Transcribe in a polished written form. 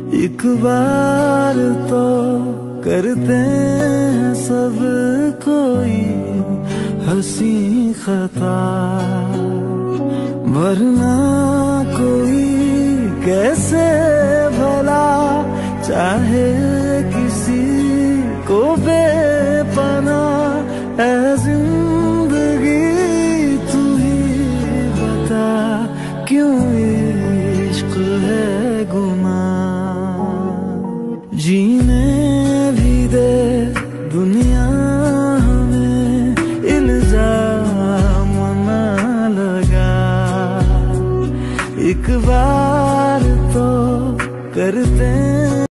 एक बार तो करते हैं सब कोई हंसी खता, वरना कोई कैसे भला चाहे किसी को